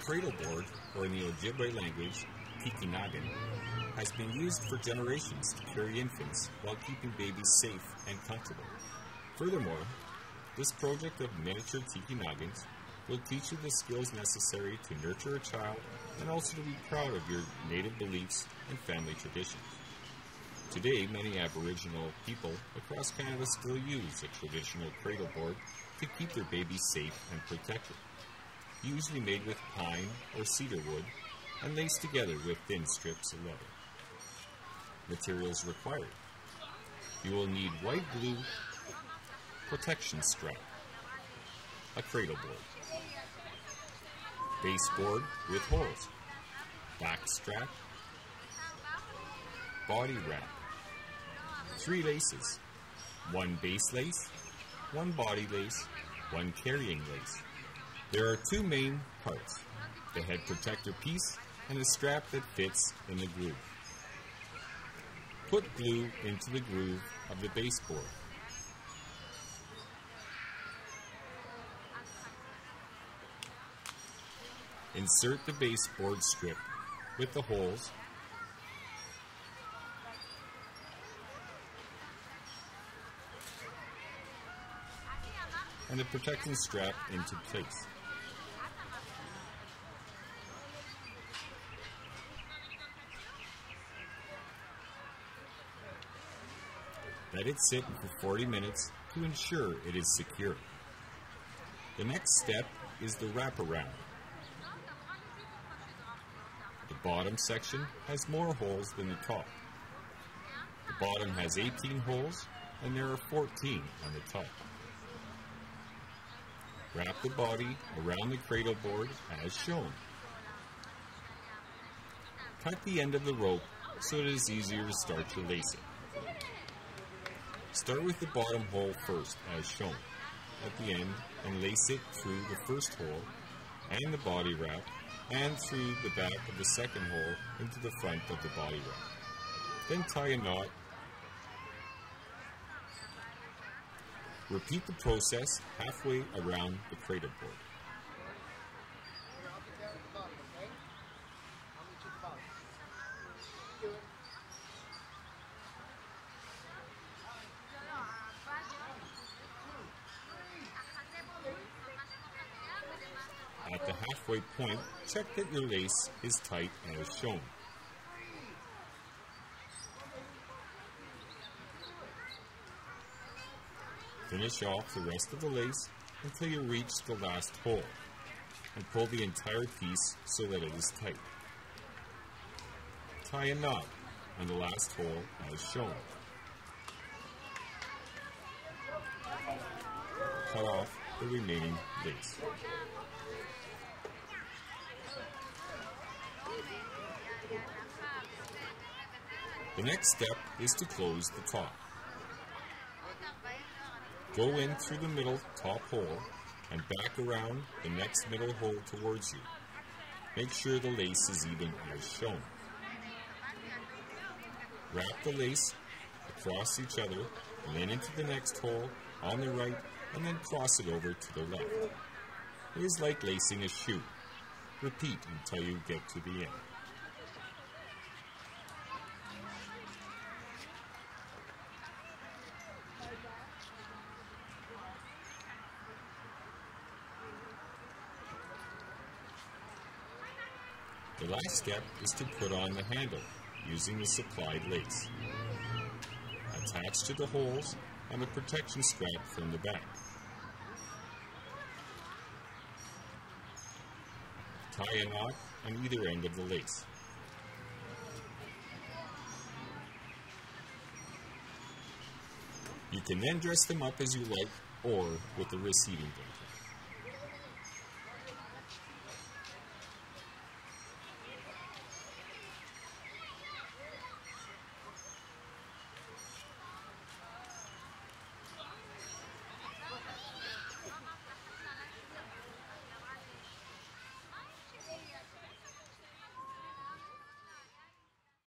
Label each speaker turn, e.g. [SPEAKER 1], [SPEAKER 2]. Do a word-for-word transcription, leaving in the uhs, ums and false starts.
[SPEAKER 1] cradle board, or in the Ojibwe language, tikinagan, has been used for generations to carry infants while keeping babies safe and comfortable. Furthermore, this project of miniature tikinagans will teach you the skills necessary to nurture a child and also to be proud of your native beliefs and family traditions. Today, many Aboriginal people across Canada still use a traditional cradle board to keep their babies safe and protected, usually made with pine or cedar wood and laced together with thin strips of leather. Materials required. You will need white glue, protection strap, a cradle board, baseboard with holes, back strap, body wrap, three laces, one base lace, one body lace, one carrying lace. There are two main parts, the head protector piece and a strap that fits in the groove. Put glue into the groove of the baseboard. Insert the baseboard strip with the holes and the protecting strap into place. Let it sit for forty minutes to ensure it is secure. The next step is the wraparound. The bottom section has more holes than the top. The bottom has eighteen holes and there are fourteen on the top. Wrap the body around the cradle board as shown. Cut the end of the rope so it is easier to start your lacing. Start with the bottom hole first as shown at the end and lace it through the first hole and the body wrap and through the back of the second hole into the front of the body wrap. Then tie a knot. Repeat the process halfway around the cradle board. At the halfway point, check that your lace is tight as shown. Finish off the rest of the lace until you reach the last hole and pull the entire piece so that it is tight. Tie a knot on the last hole as shown. Cut off the remaining lace. The next step is to close the top. Go in through the middle top hole and back around the next middle hole towards you. Make sure the lace is even as shown. Wrap the lace across each other and then into the next hole on the right and then cross it over to the left. It is like lacing a shoe. Repeat until you get to the end. The last step is to put on the handle using the supplied lace. Attach to the holes and the protection strap from the back. Tie a knot on either end of the lace. You can then dress them up as you like or with the receiving blanket.